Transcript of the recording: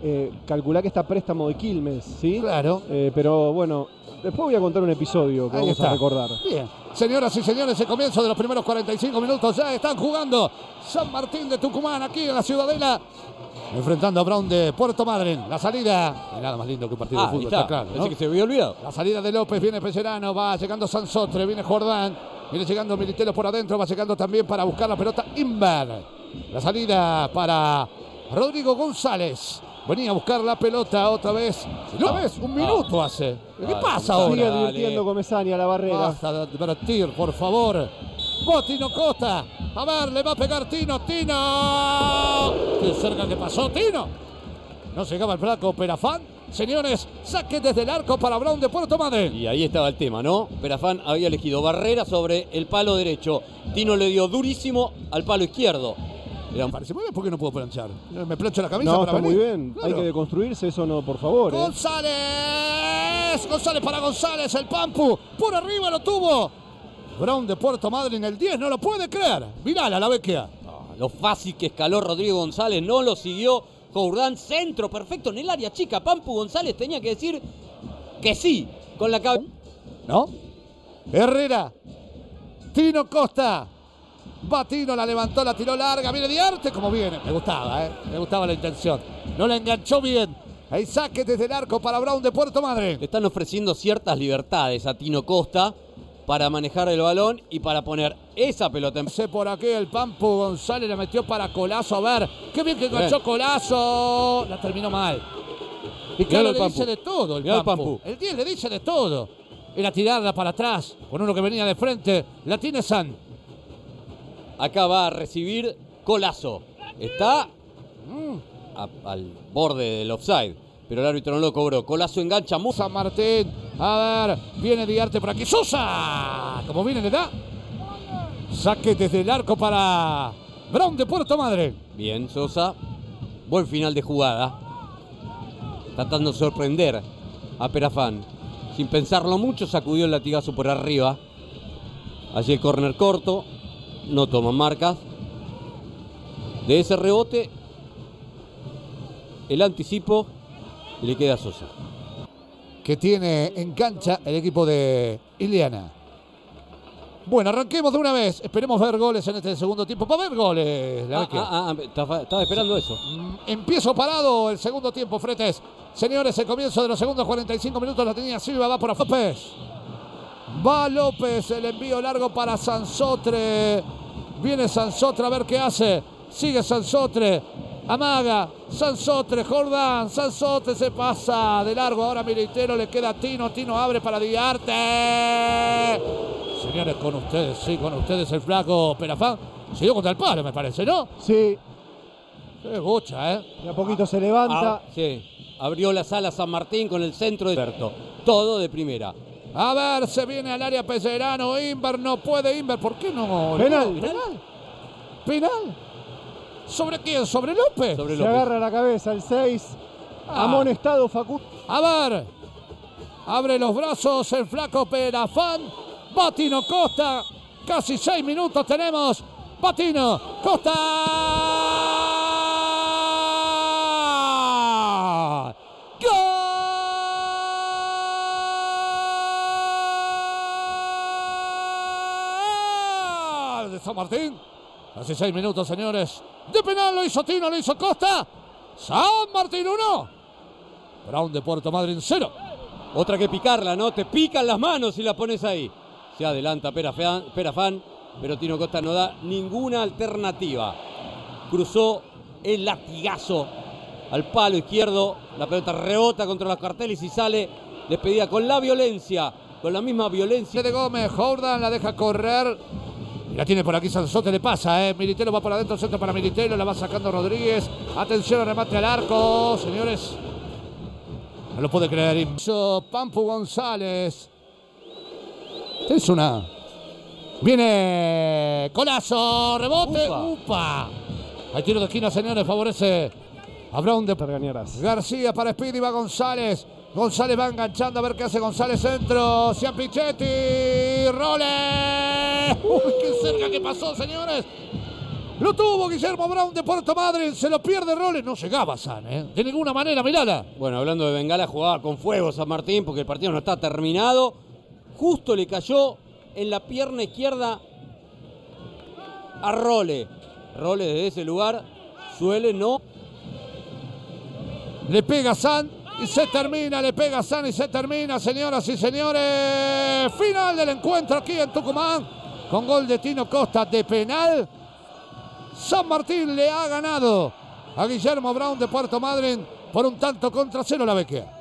calculá que está a préstamo de Quilmes, ¿sí? Claro. Pero bueno, después voy a contar un episodio que vamos a recordar. Bien. Señoras y señores, el comienzo de los primeros 45 minutos. Ya están jugando San Martín de Tucumán aquí en la Ciudadela. Enfrentando a Brown de Puerto Madryn. La salida. Nada más lindo que un partido de fútbol, está claro, ¿no? Pensé que se había olvidado. La salida de López, viene Pellerano, va llegando Sansotre, viene Jordán. Viene llegando Militelo por adentro, va llegando también para buscar la pelota Inver. La salida para Rodrigo González. Venía a buscar la pelota otra vez. Una vez, un minuto hace. ¿Qué pasa ahora? Sigue advirtiendo Comesaña la barrera. Basta de advertir, por favor. Tino Costa. A ver, le va a pegar Tino. ¡Tino! Qué cerca que pasó Tino. No llegaba el flaco Perafán. Señores, saque desde el arco para Brown de Puerto Madryn. Y ahí estaba el tema, ¿no? Perafán había elegido barrera sobre el palo derecho. Tino le dio durísimo al palo izquierdo. Me parece muy bien, ¿por qué no puedo planchar? Me plancho la camisa no, para está venir. muy bien. Claro. Hay que deconstruirse, eso no, por favor. González. González para González, el Pampu. Por arriba lo tuvo. Brown de Puerto Madryn, el 10, no lo puede creer. Mirala, la Vecchia. Lo fácil que escaló Rodrigo González, no lo siguió. Jordán, centro perfecto en el área chica. Pampu González tenía que decir que sí con la cabeza. ¿No? Herrera. Tino Costa. Va Tino, la levantó, la tiró larga. Viene Diarte, como viene. Me gustaba, me gustaba la intención. No la enganchó bien. Ahí saque desde el arco para Brown de Puerto Madryn. Le están ofreciendo ciertas libertades a Tino Costa para manejar el balón y para poner esa pelota en... Por aquí el Pampu González la metió para Colazo. A ver, qué bien que enganchó Colazo. La terminó mal. Y claro, le dice de todo el Pampu. El 10 le dice de todo. Era tirarla para atrás con uno que venía de frente. La tiene San. Acá va a recibir Colazo. Está al borde del offside, pero el árbitro no lo cobró. Colazo engancha. San Martín. A ver, viene Diarte por aquí. ¡Sosa! Como viene, le da. Saque desde el arco para Brown de Puerto Madryn. Bien, Sosa. Buen final de jugada. Tratando de sorprender a Perafán. Sin pensarlo mucho, sacudió el latigazo por arriba. Allí el córner corto. No toman marcas. De ese rebote, el anticipo le queda a Sosa. Que tiene en cancha el equipo de Ileana. Bueno, arranquemos de una vez. Esperemos ver goles en este segundo tiempo. Va a haber goles. Estaba esperando eso. Empiezo parado el segundo tiempo, Fretes. Señores, el comienzo de los segundos 45 minutos la tenía Silva. Va por López. Va López, el envío largo para Sansotre. Viene Sansotre a ver qué hace. Sigue Sansotre. Amaga. Sansotre, Jordán. Sansotre se pasa de largo. Ahora Militero, le queda a Tino. Tino abre para Diarte. Señores, con ustedes, sí, con ustedes el flaco Perafán. Se dio contra el palo, me parece, ¿no? Sí. Qué bocha, Y a poquito se levanta. Sí. Abrió la sala San Martín con el centro de Berto. Todo de primera. A ver, se viene al área Pellerano. Inver no puede. Inver, ¿por qué no? Penal. Penal. ¿Sobre quién? ¿Sobre López? Sobre Se López. agarra la cabeza el 6. Amonestado Facundo. A ver. Abre los brazos el flaco Perafán. Va Tino Costa. Casi 6 minutos tenemos. Va Tino Costa. De San Martín. Hace 6 minutos, señores. De penal lo hizo Tino, lo hizo Costa. San Martín 1. Brown de Puerto Madryn 0. Otra que picarla, ¿no? Te pican las manos si la pones ahí. Se adelanta Perafán, pero Tino Costa no da ninguna alternativa. Cruzó el latigazo al palo izquierdo. La pelota rebota contra los carteles y sale despedida con la violencia, con la misma violencia. De Gómez, Jordan la deja correr. Y la tiene por aquí Sansote, le pasa, Militero va por adentro, centro para Militero, la va sacando Rodríguez. Atención, remate al arco, señores. No lo puede creer. Pampu González. Es una. Viene Colazo, rebote. Upa. Hay tiro de esquina, señores, favorece a Brown de García para Speedy, va González. González va enganchando a ver qué hace González, centro. Ciampichetti, Role. Uy, qué cerca que pasó, señores. Lo tuvo Guillermo Brown de Puerto Madryn. Se lo pierde Roles. No llegaba San, de ninguna manera, mirala. Bueno, hablando de Bengala, jugaba con fuego San Martín porque el partido no está terminado. Justo le cayó en la pierna izquierda a Roles. Roles desde ese lugar suele no... Le pega San y se termina, le pega San y se termina, señoras y señores. Final del encuentro aquí en Tucumán, con gol de Tino Costa de penal. San Martín le ha ganado a Guillermo Brown de Puerto Madryn por 1-0 la Vecchia.